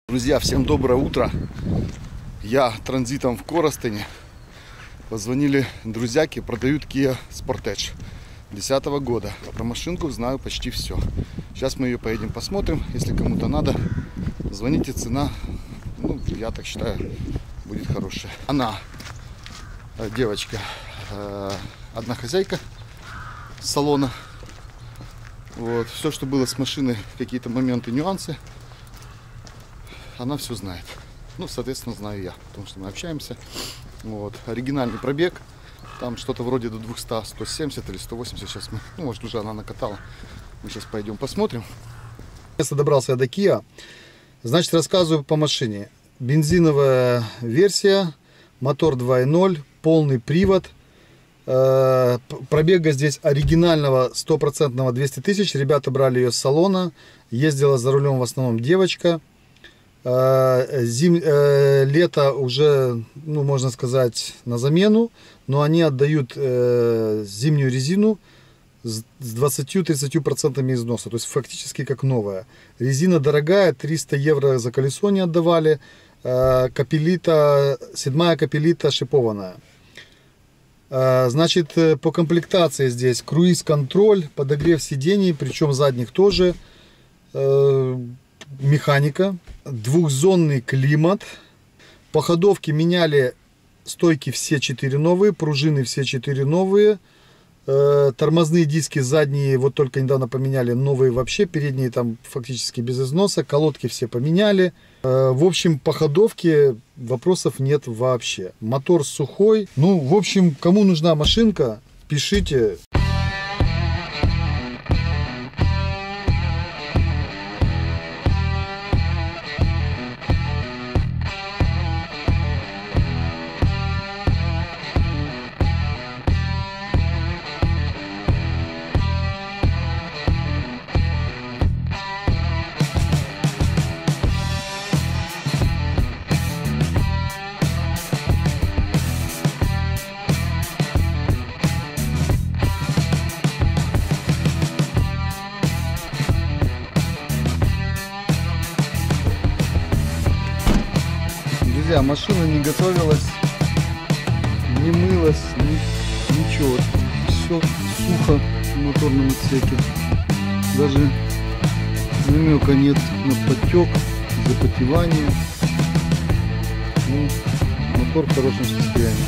Друзья, всем доброе утро. Я транзитом в Коростене. Позвонили друзьяки, продают Kia Sportage 2010 года. Про машинку знаю почти все. Сейчас мы ее поедем посмотрим. Если кому-то надо, звоните, цена, я так считаю, будет хорошая. Она, девочка, одна хозяйка салона. Вот, все, что было с машиной, какие-то моменты, нюансы, она все знает. Соответственно, знаю я, потому что мы общаемся. Вот. Оригинальный пробег. Там что-то вроде до 200, 170 или 180. Сейчас мы, может, уже она накатала. Мы сейчас пойдем посмотрим. Наконец-то добрался я до Kia. Значит, рассказываю по машине. Бензиновая версия, мотор 2.0, полный привод. Пробега здесь оригинального 100% 200 тысяч. Ребята брали ее с салона. Ездила за рулем в основном девочка. Лето уже, можно сказать, на замену, но они отдают зимнюю резину с 20-30% износа, то есть фактически как новая. Резина дорогая, 300 евро за колесо не отдавали, капеллита, 7-я капеллита шипованная. Значит, по комплектации здесь круиз-контроль, подогрев сидений, причем задних тоже, механика, двухзонный климат. По ходовке меняли стойки все 4 новые, пружины все 4 новые, тормозные диски задние вот только недавно поменяли, новые вообще, передние там фактически без износа, колодки все поменяли. В общем, по ходовке вопросов нет вообще. Мотор сухой. В общем, кому нужна машинка, пишите. Друзья, машина не готовилась, не мылась, ничего. Все сухо в моторном отсеке. Даже намека нет на подтек, запотевание. Мотор в хорошем состоянии.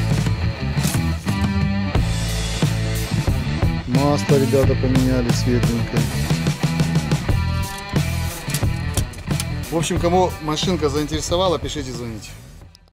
Масло ребята поменяли светленькое. В общем, кому машинка заинтересовала, пишите, звоните.